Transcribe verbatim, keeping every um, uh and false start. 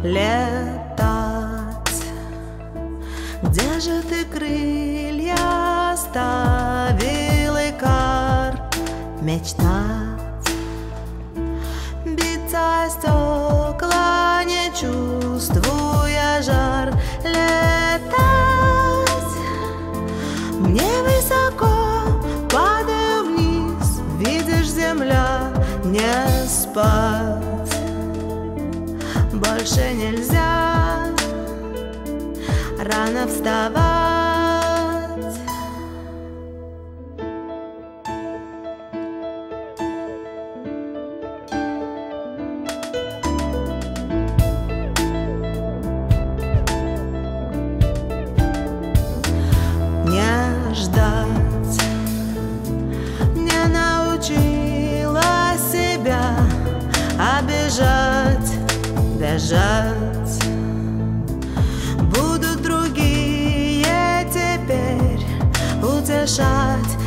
летать. Где же ты крылья оставил, Икар, мечтать? Биться о стекла, не чувствуя жар, летать. Мне высоко, падаю вниз, видишь, земля, не спать. Больше нельзя рано вставать. Не ждать, не научила себя обижать, бежать. Будут другие теперь утешать.